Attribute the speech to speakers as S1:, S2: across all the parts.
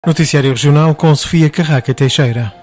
S1: Noticiário Regional com Sofia Carraca Teixeira.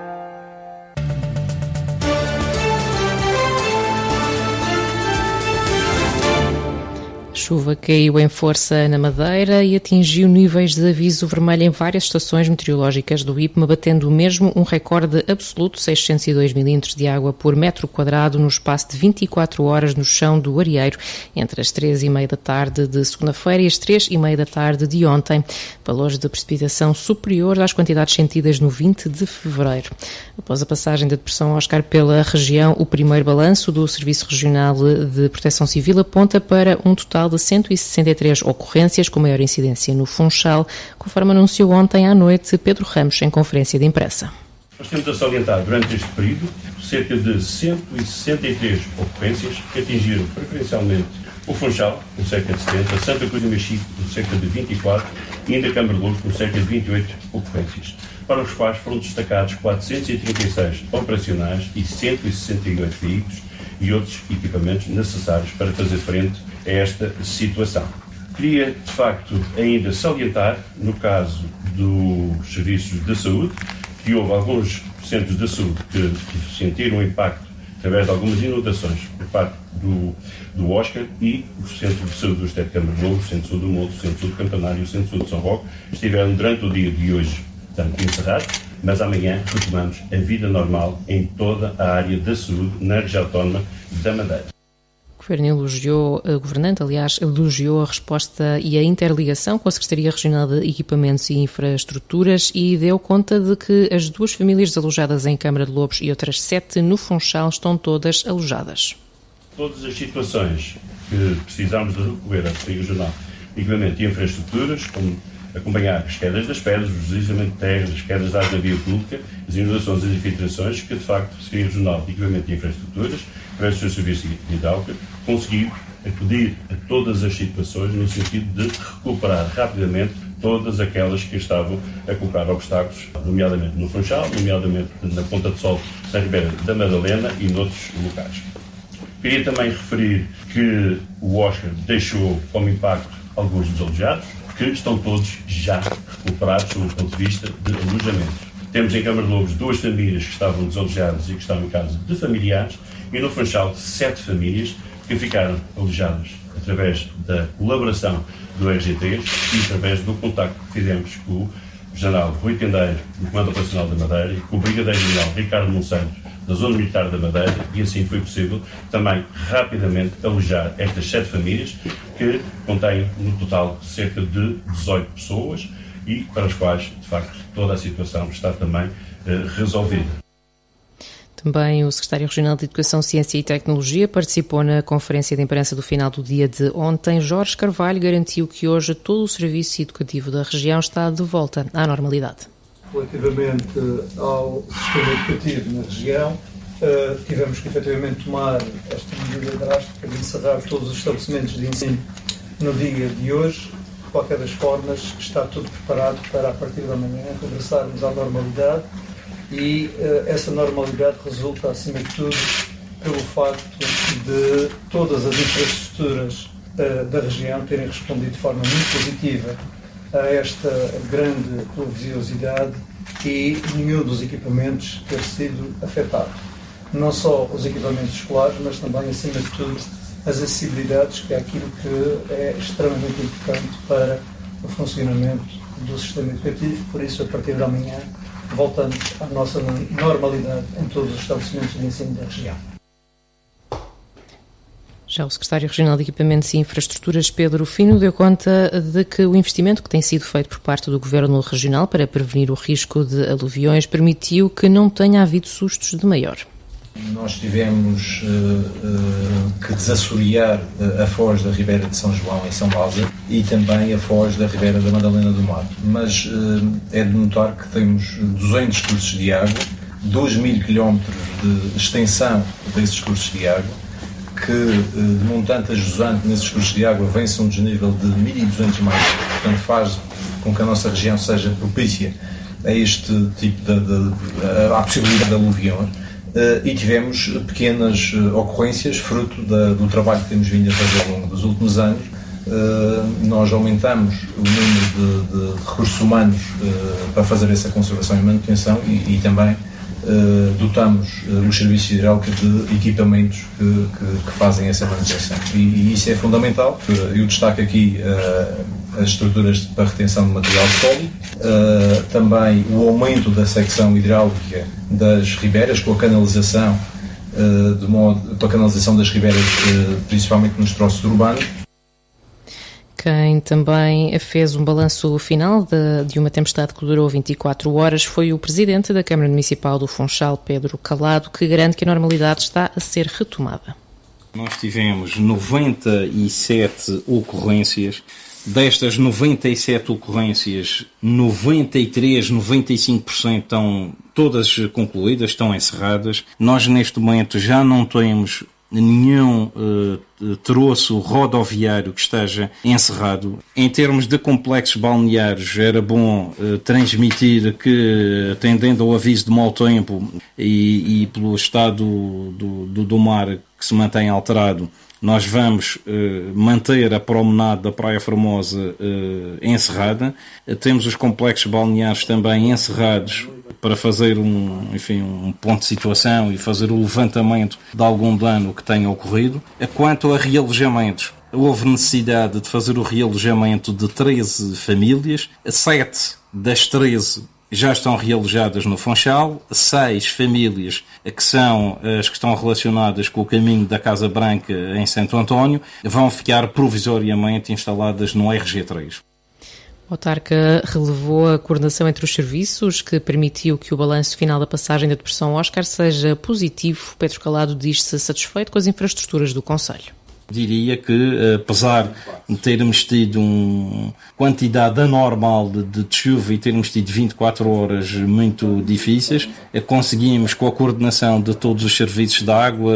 S2: A chuva caiu em força na Madeira e atingiu níveis de aviso vermelho em várias estações meteorológicas do IPMA, batendo mesmo um recorde absoluto, 602 milímetros de água por metro quadrado no espaço de 24 horas no chão do Arieiro, entre as 3h30 da tarde de segunda-feira e as 3h30 da tarde de ontem, valores de precipitação superiores às quantidades sentidas no 20 de fevereiro. Após a passagem da depressão Oscar pela região, o primeiro balanço do Serviço Regional de Proteção Civil aponta para um total de 163 ocorrências com maior incidência no Funchal, conforme anunciou ontem à noite Pedro Ramos em conferência de imprensa.
S3: Nós temos a salientar durante este período cerca de 163 ocorrências que atingiram preferencialmente o Funchal, com cerca de 70, Santa Cruz do Mexico, com cerca de 24 e ainda Câmara de Lourdes, com cerca de 28 ocorrências, para os quais foram destacados 436 operacionais e 168 veículos e outros equipamentos necessários para fazer frente a esta situação. Queria, de facto, ainda salientar, no caso dos serviços de saúde, que houve alguns centros de saúde que sentiram o impacto através de algumas inundações por parte do Oscar, e o Centro de Saúde do Estado de Câmara de Lourdes, o Centro de Saúde do Monte, o Centro de Saúde do Campanário e o Centro de Saúde de São Roque estiveram durante o dia de hoje, portanto, encerrados, mas amanhã retomamos a vida normal em toda a área da saúde na região autónoma da Madeira.
S2: O governante elogiou a resposta e a interligação com a Secretaria Regional de Equipamentos e Infraestruturas e deu conta de que as 2 famílias desalojadas em Câmara de Lobos e outras 7 no Funchal estão todas alojadas.
S3: Todas as situações que precisamos de recorrer à Secretaria Regional de Equipamentos e Infraestruturas, como acompanhar as quedas das pedras, o deslizamento de terras, as quedas de água na via pública, as inundações e as infiltrações, que de facto a Secretaria Regional de Equipamentos e Infraestruturas, através do seu serviço de hidráulica, conseguiu acudir a todas as situações no sentido de recuperar rapidamente todas aquelas que estavam a colocar obstáculos, nomeadamente no Funchal, nomeadamente na Ponta de Sol, na Ribeira da Madalena e noutros locais. Queria também referir que o Oscar deixou como impacto alguns desalojados, que estão todos já recuperados sob o ponto de vista de alojamento. Temos em Câmara de Lobos 2 famílias que estavam desalojadas e que estavam em casa de familiares, e no Funchal 7 famílias que ficaram alojadas através da colaboração do RG3 e através do contacto que fizemos com o General Rui Candeiro, do Comando Operacional da Madeira, e com o Brigadeiro-General Ricardo Monsanto, da Zona Militar da Madeira, e assim foi possível também rapidamente alojar estas 7 famílias, que contêm no total cerca de 18 pessoas e para as quais, de facto, toda a situação está também resolvida.
S2: Também o Secretário Regional de Educação, Ciência e Tecnologia participou na conferência de imprensa do final do dia de ontem. Jorge Carvalho garantiu que hoje todo o serviço educativo da região está de volta à normalidade.
S4: Relativamente ao sistema educativo na região, tivemos que efetivamente tomar esta medida drástica de encerrar todos os estabelecimentos de ensino no dia de hoje. De qualquer das formas, está tudo preparado para, a partir da manhã, regressarmos à normalidade, e essa normalidade resulta, acima de tudo, pelo facto de todas as infraestruturas da região terem respondido de forma muito positiva a esta grande pluviosidade e nenhum dos equipamentos ter sido afetado. Não só os equipamentos escolares, mas também, acima de tudo, as acessibilidades, que é aquilo que é extremamente importante para o funcionamento do sistema educativo. Por isso, a partir de amanhã, voltamos à nossa normalidade em todos os estabelecimentos de ensino da região.
S2: Já o Secretário Regional de Equipamentos e Infraestruturas, Pedro Fino, deu conta de que o investimento que tem sido feito por parte do Governo Regional para prevenir o risco de aluviões permitiu que não tenha havido sustos de maior.
S5: Nós tivemos que desassorear a foz da Ribeira de São João, em São Lázaro, e também a foz da Ribeira da Madalena do Mato. Mas é de notar que temos 200 cursos de água, 2.000 km de extensão desses cursos de água, que de montante a jusante nesses cursos de água vem-se a um desnível de 1.200 metros, portanto faz com que a nossa região seja propícia a este tipo à possibilidade de aluviões. E tivemos pequenas ocorrências fruto do trabalho que temos vindo a fazer ao longo dos últimos anos nós aumentamos o número de recursos humanos para fazer essa conservação e manutenção e também dotamos os serviços de hidráulica de equipamentos que fazem essa manutenção. E isso é fundamental. Eu destaco aqui as estruturas para retenção de material sólido, também o aumento da secção hidráulica das ribeiras com a canalização, para a canalização das ribeiras, principalmente nos troços urbanos.
S2: Quem também fez um balanço final de uma tempestade que durou 24 horas foi o presidente da Câmara Municipal do Funchal, Pedro Calado, que garante que a normalidade está a ser retomada.
S6: Nós tivemos 97 ocorrências. Destas 97 ocorrências, 95% estão todas concluídas, estão encerradas. Nós, neste momento, já não temos nenhum troço rodoviário que esteja encerrado. Em termos de complexos balneários, era bom transmitir que, atendendo ao aviso de mau tempo e pelo estado do mar que se mantém alterado, nós vamos manter a promenade da Praia Formosa encerrada. Temos os complexos balneares também encerrados para fazer um ponto de situação e fazer o levantamento de algum dano que tenha ocorrido. Quanto a realojamentos, houve necessidade de fazer o realojamento de 13 famílias. 7 das 13 já estão realojadas no Funchal, 6 famílias que são as que estão relacionadas com o caminho da Casa Branca em Santo António vão ficar provisoriamente instaladas no RG3.
S2: O autarca relevou a coordenação entre os serviços que permitiu que o balanço final da passagem da Depressão Óscar seja positivo. Pedro Calado diz-se satisfeito com as infraestruturas do concelho.
S6: Diria que, apesar de termos tido uma quantidade anormal de chuva e termos tido 24 horas muito difíceis, conseguimos, com a coordenação de todos os serviços de água,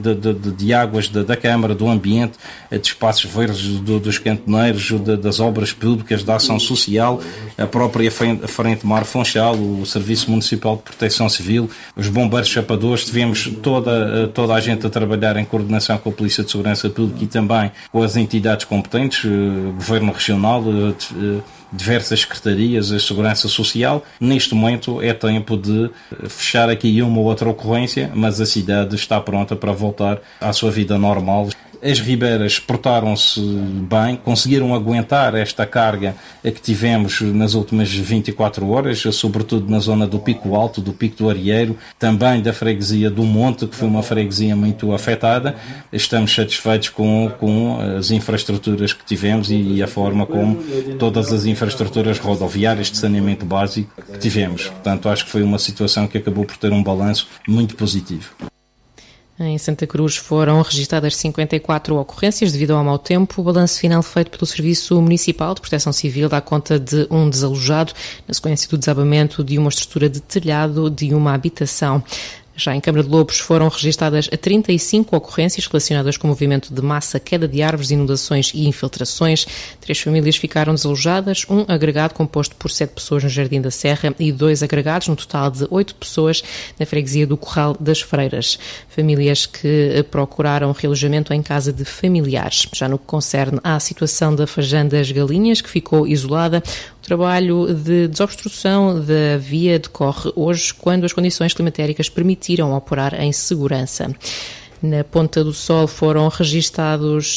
S6: de águas da Câmara, do Ambiente, de espaços verdes, dos cantoneiros, das obras públicas, da ação social, a própria Frente Mar Funchal, o Serviço Municipal de Proteção Civil, os bombeiros chapadores, tivemos toda a gente a trabalhar em coordenação com a Polícia de Segurança Pública e também com as entidades competentes, Governo Regional, diversas secretarias, a Segurança Social. Neste momento é tempo de fechar aqui uma ou outra ocorrência, mas a cidade está pronta para voltar à sua vida normal. As ribeiras portaram-se bem, conseguiram aguentar esta carga que tivemos nas últimas 24 horas, sobretudo na zona do Pico Alto, do Pico do Arieiro, também da freguesia do Monte, que foi uma freguesia muito afetada. Estamos satisfeitos com as infraestruturas que tivemos e a forma como todas as infraestruturas rodoviárias de saneamento básico que tivemos. Portanto, acho que foi uma situação que acabou por ter um balanço muito positivo.
S2: Em Santa Cruz foram registadas 54 ocorrências devido ao mau tempo. O balanço final feito pelo Serviço Municipal de Proteção Civil dá conta de um desalojado na sequência do desabamento de uma estrutura de telhado de uma habitação. Já em Câmara de Lobos foram registadas 35 ocorrências relacionadas com o movimento de massa, queda de árvores, inundações e infiltrações. 3 famílias ficaram desalojadas, um agregado composto por 7 pessoas no Jardim da Serra e 2 agregados, no total de 8 pessoas, na freguesia do Corral das Freiras. Famílias que procuraram realojamento em casa de familiares. Já no que concerne à situação da Fajã das Galinhas, que ficou isolada, o trabalho de desobstrução da via decorre hoje, quando as condições climatéricas permitiram operar em segurança. Na Ponta do Sol foram registados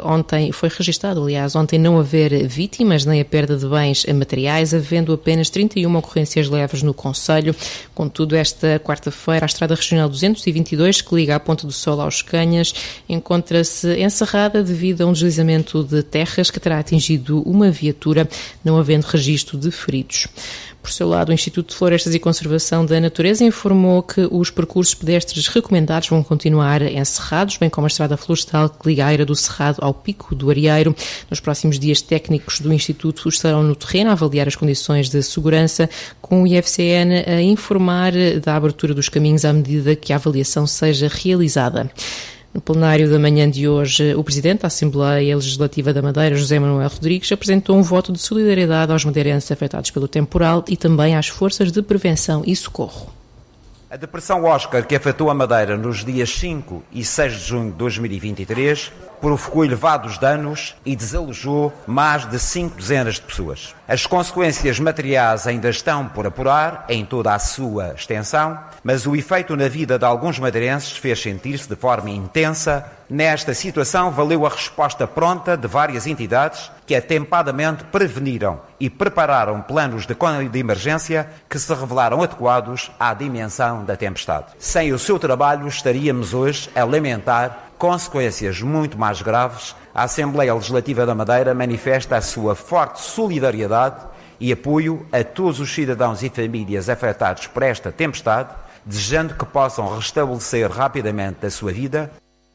S2: ontem não haver vítimas nem a perda de bens materiais, havendo apenas 31 ocorrências leves no concelho. Contudo, esta quarta-feira, a Estrada Regional 222, que liga a Ponta do Sol aos Canhas, encontra-se encerrada devido a um deslizamento de terras que terá atingido uma viatura, não havendo registro de feridos. Por seu lado, o Instituto de Florestas e Conservação da Natureza informou que os percursos pedestres recomendados vão continuar encerrados, bem como a estrada florestal que liga a Eira do Cerrado ao Pico do Arieiro. Nos próximos dias, técnicos do Instituto estarão no terreno a avaliar as condições de segurança, com o IFCN a informar da abertura dos caminhos à medida que a avaliação seja realizada. No plenário da manhã de hoje, o Presidente da Assembleia Legislativa da Madeira, José Manuel Rodrigues, apresentou um voto de solidariedade aos madeirenses afetados pelo temporal e também às forças de prevenção e socorro.
S7: A depressão Oscar, que afetou a Madeira nos dias 5 e 6 de junho de 2023, provocou elevados danos e desalojou mais de 5 dezenas de pessoas. As consequências materiais ainda estão por apurar em toda a sua extensão, mas o efeito na vida de alguns madeirenses fez sentir-se de forma intensa. Nesta situação, valeu a resposta pronta de várias entidades que atempadamente preveniram e prepararam planos de emergência que se revelaram adequados à dimensão da tempestade. Sem o seu trabalho, estaríamos hoje a lamentar consequências muito mais graves. A Assembleia Legislativa da Madeira manifesta a sua forte solidariedade e apoio a todos os cidadãos e famílias afetados por esta tempestade, desejando que possam restabelecer rapidamente a sua vida.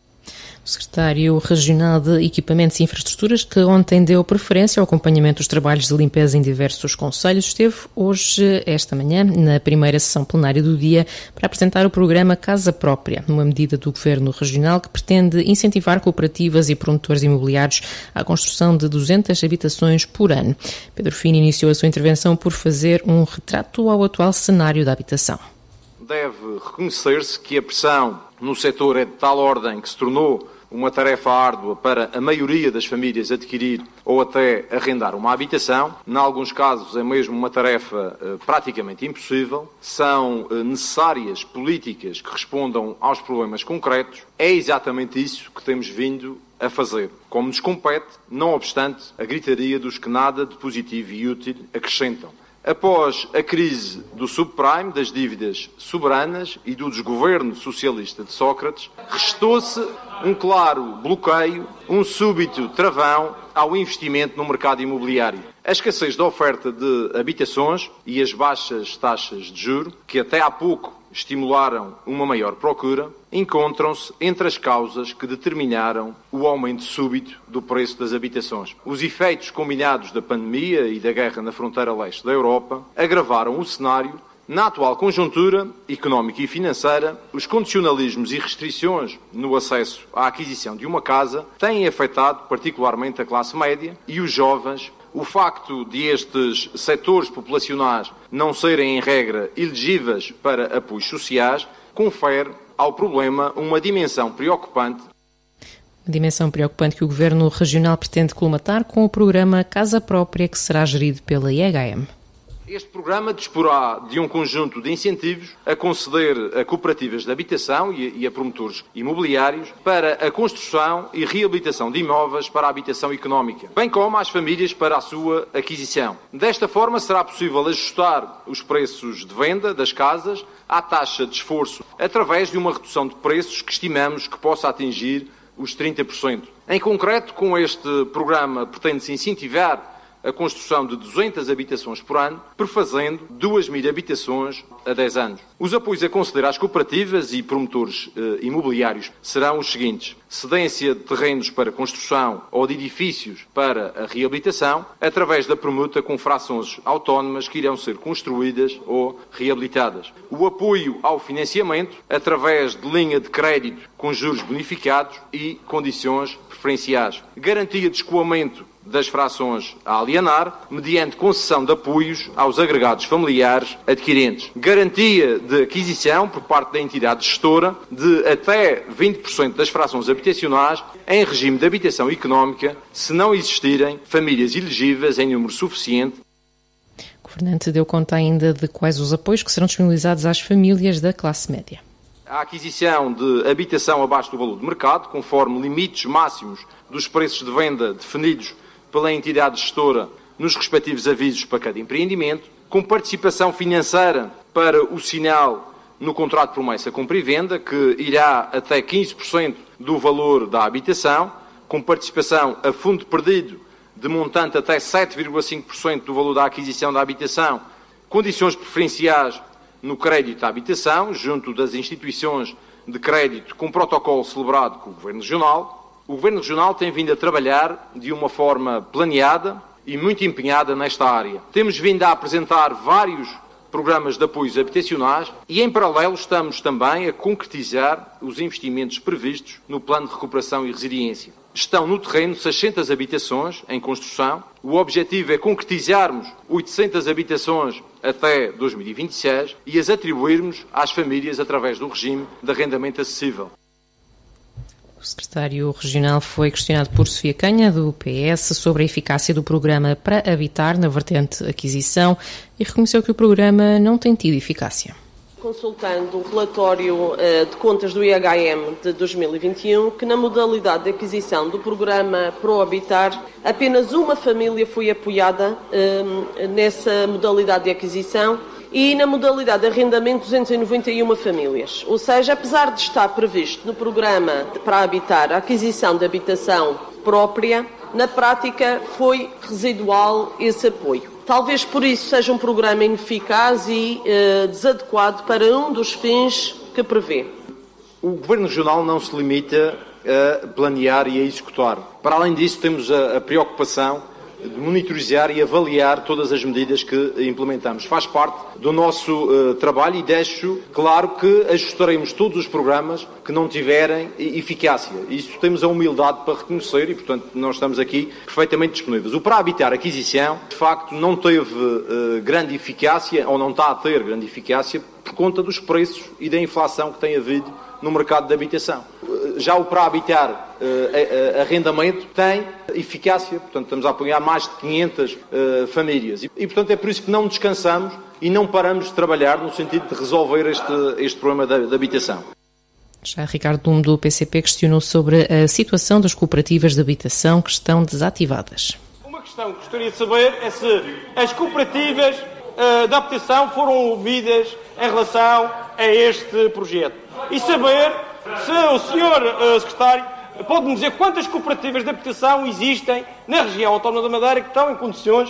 S2: O secretário regional de Equipamentos e Infraestruturas, que ontem deu preferência ao acompanhamento dos trabalhos de limpeza em diversos concelhos, esteve hoje, esta manhã, na primeira sessão plenária do dia, para apresentar o programa Casa Própria, uma medida do Governo Regional que pretende incentivar cooperativas e promotores imobiliários à construção de 200 habitações por ano. Pedro Fino iniciou a sua intervenção por fazer um retrato ao atual cenário da habitação.
S8: Deve reconhecer-se que a pressão no setor é de tal ordem que se tornou uma tarefa árdua para a maioria das famílias adquirir ou até arrendar uma habitação. Em alguns casos é mesmo uma tarefa praticamente impossível. São necessárias políticas que respondam aos problemas concretos. É exatamente isso que temos vindo a fazer, como nos compete, não obstante a gritaria dos que nada de positivo e útil acrescentam. Após a crise do subprime, das dívidas soberanas e do desgoverno socialista de Sócrates, restou-se um claro bloqueio, um súbito travão ao investimento no mercado imobiliário. A escassez da oferta de habitações e as baixas taxas de juros, que até há pouco estimularam uma maior procura, encontram-se entre as causas que determinaram o aumento súbito do preço das habitações. Os efeitos combinados da pandemia e da guerra na fronteira leste da Europa agravaram o cenário. Na atual conjuntura económica e financeira, os condicionalismos e restrições no acesso à aquisição de uma casa têm afetado particularmente a classe média e os jovens. O facto de estes setores populacionais não serem, em regra, elegíveis para apoios sociais, confere ao problema uma dimensão preocupante.
S2: Uma dimensão preocupante que o Governo Regional pretende colmatar com o programa Casa Própria, que será gerido pela IHM.
S8: Este programa disporá de um conjunto de incentivos a conceder a cooperativas de habitação e a promotores imobiliários para a construção e reabilitação de imóveis para a habitação económica, bem como às famílias para a sua aquisição. Desta forma, será possível ajustar os preços de venda das casas à taxa de esforço, através de uma redução de preços que estimamos que possa atingir os 30%. Em concreto, com este programa pretende-se incentivar a construção de 200 habitações por ano, prefazendo 2.000 habitações a 10 anos. Os apoios a conceder às cooperativas e promotores imobiliários serão os seguintes: cedência de terrenos para construção ou de edifícios para a reabilitação, através da permuta com frações autónomas que irão ser construídas ou reabilitadas. O apoio ao financiamento, através de linha de crédito com juros bonificados e condições preferenciais. Garantia de escoamento das frações a alienar, mediante concessão de apoios aos agregados familiares adquirentes. Garantia de aquisição por parte da entidade gestora de até 20% das frações habitacionais em regime de habitação económica, se não existirem famílias elegíveis em número suficiente.
S2: O governante deu conta ainda de quais os apoios que serão disponibilizados às famílias da classe média.
S8: A aquisição de habitação abaixo do valor de mercado, conforme limites máximos dos preços de venda definidos pela entidade gestora nos respectivos avisos para cada empreendimento, com participação financeira para o sinal no contrato de promessa compra e venda, que irá até 15% do valor da habitação, com participação a fundo perdido de montante até 7,5% do valor da aquisição da habitação, condições preferenciais no crédito à habitação, junto das instituições de crédito com protocolo celebrado com o Governo Regional. O Governo Regional tem vindo a trabalhar de uma forma planeada e muito empenhada nesta área. Temos vindo a apresentar vários programas de apoios habitacionais e, em paralelo, estamos também a concretizar os investimentos previstos no Plano de Recuperação e Resiliência. Estão no terreno 600 habitações em construção. O objetivo é concretizarmos 800 habitações até 2026 e as atribuirmos às famílias através do regime de arrendamento acessível.
S2: O secretário regional foi questionado por Sofia Canha, do PS, sobre a eficácia do programa Para Habitar na vertente aquisição e reconheceu que o programa não tem tido eficácia.
S9: Consultando o relatório de contas do IHM de 2021, que na modalidade de aquisição do programa Pro Habitar, apenas uma família foi apoiada nessa modalidade de aquisição e na modalidade de arrendamento 291 famílias. Ou seja, apesar de estar previsto no programa Para Habitar a aquisição de habitação própria, na prática foi residual esse apoio. Talvez por isso seja um programa ineficaz e desadequado para um dos fins que prevê.
S8: O Governo Regional não se limita a planear e a executar. Para além disso, temos a preocupação de monitorizar e avaliar todas as medidas que implementamos. Faz parte do nosso trabalho e deixo claro que ajustaremos todos os programas que não tiverem eficácia. Isso temos a humildade para reconhecer e, portanto, nós estamos aqui perfeitamente disponíveis. O Para Habitar Aquisição, de facto, não teve grande eficácia, ou não está a ter grande eficácia, por conta dos preços e da inflação que tem havido no mercado de habitação. Já o Para Habitar arrendamento tem eficácia, portanto estamos a apoiar mais de 500 famílias e portanto é por isso que não descansamos e não paramos de trabalhar no sentido de resolver este problema da habitação.
S2: Já Ricardo Lume, do PCP, questionou sobre a situação das cooperativas de habitação que estão desativadas.
S10: Uma questão que gostaria de saber é se as cooperativas de habitação foram ouvidas em relação a este projeto. E saber se o Sr. Secretário pode-me dizer quantas cooperativas de habitação existem na região autónoma da Madeira que estão em condições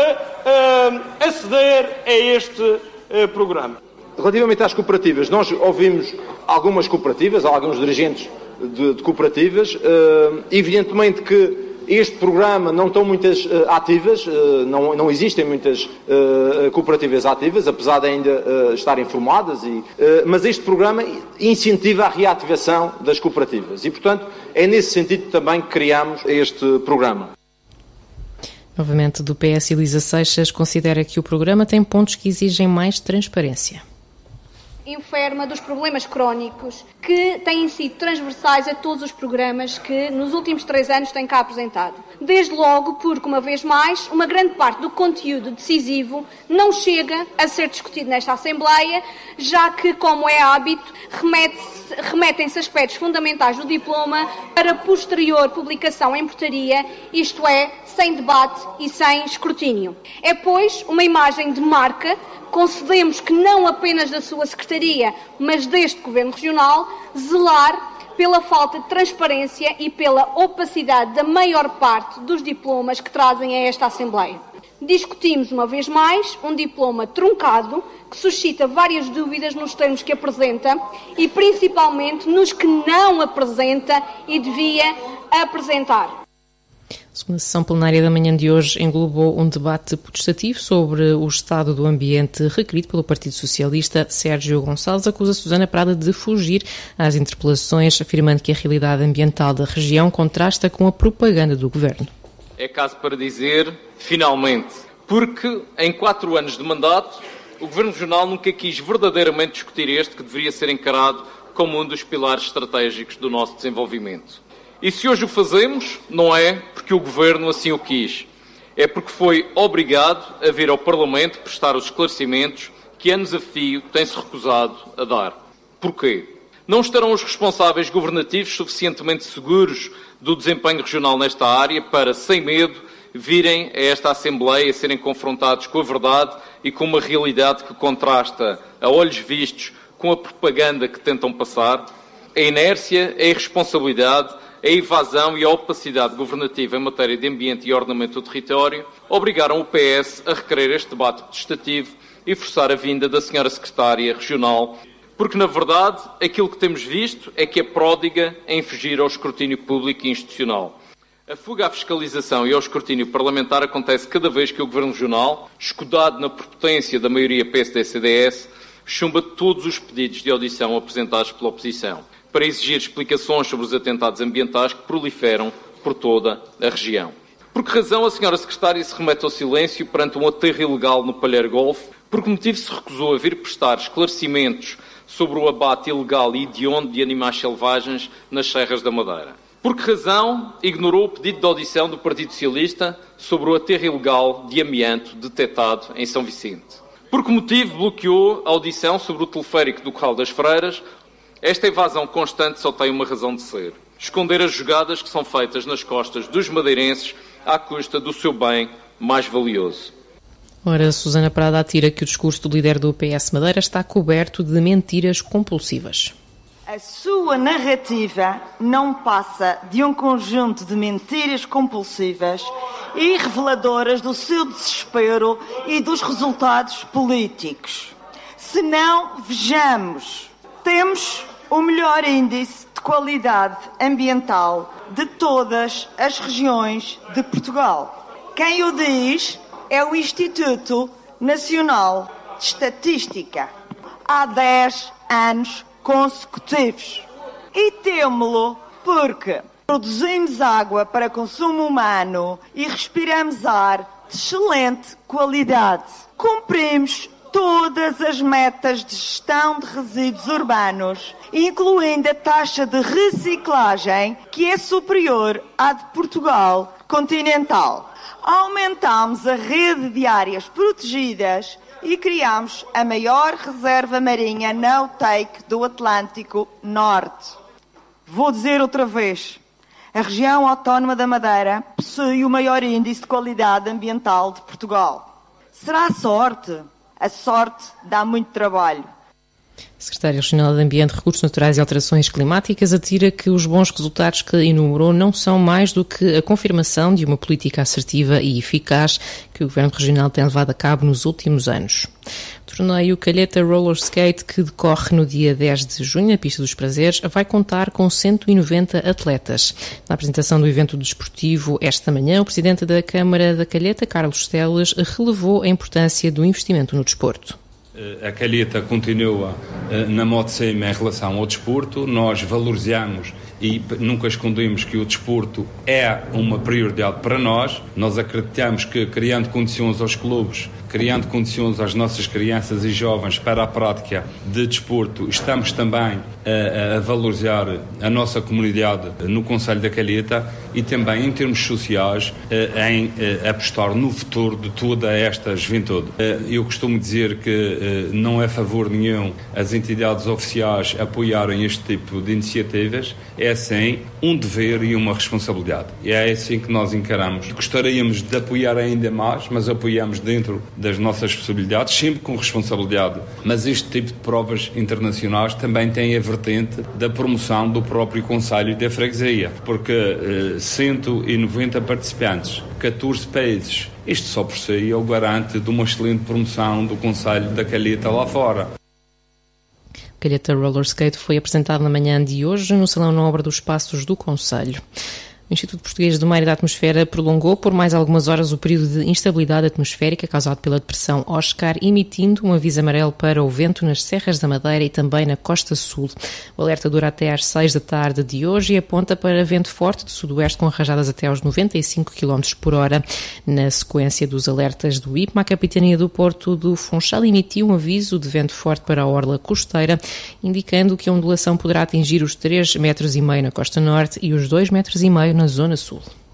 S10: de aceder a este programa.
S8: Relativamente às cooperativas, nós ouvimos algumas cooperativas, alguns dirigentes de cooperativas. Evidentemente que este programa não estão muitas ativas, não existem muitas cooperativas ativas, apesar de ainda estarem formadas, mas este programa incentiva a reativação das cooperativas e, portanto, é nesse sentido também que criamos este programa.
S2: Novamente do PS, Elisa Seixas considera que o programa tem pontos que exigem mais transparência.
S11: Enferma dos problemas crónicos que têm sido transversais a todos os programas que nos últimos 3 anos têm cá apresentado. Desde logo porque, uma vez mais, uma grande parte do conteúdo decisivo não chega a ser discutido nesta Assembleia, já que, como é hábito, remetem-se aspectos fundamentais do diploma para posterior publicação em portaria, isto é, sem debate e sem escrutínio. É, pois, uma imagem de marca. Concedemos que não apenas da sua Secretaria, mas deste Governo Regional, zelar pela falta de transparência e pela opacidade da maior parte dos diplomas que trazem a esta Assembleia. Discutimos, uma vez mais, um diploma truncado, que suscita várias dúvidas nos termos que apresenta e, principalmente, nos que não apresenta e devia apresentar.
S2: A segunda sessão plenária da manhã de hoje englobou um debate potestativo sobre o estado do ambiente requerido pelo Partido Socialista. Sérgio Gonçalves acusa Susana Prada de fugir às interpelações, afirmando que a realidade ambiental da região contrasta com a propaganda do Governo.
S12: É caso para dizer, finalmente, porque em 4 anos de mandato o Governo Regional nunca quis verdadeiramente discutir este que deveria ser encarado como um dos pilares estratégicos do nosso desenvolvimento. E se hoje o fazemos, não é porque o Governo assim o quis, é porque foi obrigado a vir ao Parlamento prestar os esclarecimentos que, anos a fio, tem-se recusado a dar. Porquê? Não estarão os responsáveis governativos suficientemente seguros do desempenho regional nesta área para, sem medo, virem a esta Assembleia a serem confrontados com a verdade e com uma realidade que contrasta, a olhos vistos, com a propaganda que tentam passar? A inércia, a irresponsabilidade, a evasão e a opacidade governativa em matéria de ambiente e ordenamento do território obrigaram o PS a requerer este debate potestativo e forçar a vinda da senhora Secretária Regional, porque, na verdade, aquilo que temos visto é que é pródiga em fugir ao escrutínio público e institucional. A fuga à fiscalização e ao escrutínio parlamentar acontece cada vez que o Governo Regional, escudado na prepotência da maioria PSD-CDS, chumba todos os pedidos de audição apresentados pela oposição, para exigir explicações sobre os atentados ambientais que proliferam por toda a região. Por que razão a senhora Secretária se remete ao silêncio perante um aterro ilegal no Palheiro Golf, Por que motivo se recusou a vir prestar esclarecimentos sobre o abate ilegal e hediondo de animais selvagens nas Serras da Madeira? Por que razão ignorou o pedido de audição do Partido Socialista sobre o aterro ilegal de amianto detectado em São Vicente? Por que motivo bloqueou a audição sobre o teleférico do Corral das Freiras? Esta evasão constante só tem uma razão de ser: esconder as jogadas que são feitas nas costas dos madeirenses à custa do seu bem mais valioso.
S2: Ora, Susana Prada atira que o discurso do líder do PS Madeira está coberto de mentiras compulsivas.
S13: A sua narrativa não passa de um conjunto de mentiras compulsivas e reveladoras do seu desespero e dos resultados políticos. Se não, vejamos. Temos o melhor índice de qualidade ambiental de todas as regiões de Portugal. Quem o diz é o Instituto Nacional de Estatística. Há 10 anos consecutivos. E temo-lo porque produzimos água para consumo humano e respiramos ar de excelente qualidade. Cumprimos todas as metas de gestão de resíduos urbanos, incluindo a taxa de reciclagem, que é superior à de Portugal continental. Aumentámos a rede de áreas protegidas e criámos a maior reserva marinha no-take do Atlântico Norte. Vou dizer outra vez: a região autónoma da Madeira possui o maior índice de qualidade ambiental de Portugal. Será sorte? A sorte dá muito trabalho.
S2: Secretária Regional de Ambiente, Recursos Naturais e Alterações Climáticas atira que os bons resultados que enumerou não são mais do que a confirmação de uma política assertiva e eficaz que o Governo Regional tem levado a cabo nos últimos anos. O torneio Calheta Roller Skate, que decorre no dia 10 de junho na Pista dos Prazeres, vai contar com 190 atletas. Na apresentação do evento desportivo esta manhã, o Presidente da Câmara da Calheta, Carlos Teles, relevou a importância do investimento no desporto.
S14: A Calheta continua na modo cima em relação ao desporto. Nós valorizamos e nunca escondemos que o desporto é uma prioridade para nós. Nós acreditamos que, criando condições aos clubes, criando condições às nossas crianças e jovens para a prática de desporto, estamos também a valorizar a nossa comunidade no Concelho da Calheta e também, em termos sociais, em apostar no futuro de toda esta juventude. Eu costumo dizer que não é favor nenhum as entidades oficiais apoiarem este tipo de iniciativas. É, sim, um dever e uma responsabilidade. E é assim que nós encaramos. Gostaríamos de apoiar ainda mais, mas apoiamos dentro das nossas possibilidades, sempre com responsabilidade. Mas este tipo de provas internacionais também tem a vertente da promoção do próprio Conselho da Freguesia, porque 190 participantes, 14 países, isto só por si é o garante de uma excelente promoção do Concelho da Calheta lá fora.
S2: Calheta Roller Skate foi apresentado na manhã de hoje no Salão Nobre dos Passos do Concelho. O Instituto Português do Mar e da Atmosfera prolongou por mais algumas horas o período de instabilidade atmosférica causado pela depressão Oscar, emitindo um aviso amarelo para o vento nas Serras da Madeira e também na Costa Sul. O alerta dura até às 6 da tarde de hoje e aponta para vento forte de sudoeste com rajadas até aos 95 km por hora. Na sequência dos alertas do IPMA, a Capitania do Porto do Funchal emitiu um aviso de vento forte para a orla costeira, indicando que a ondulação poderá atingir os 3,5 metros na costa norte e os 2,5 metros na zona sul.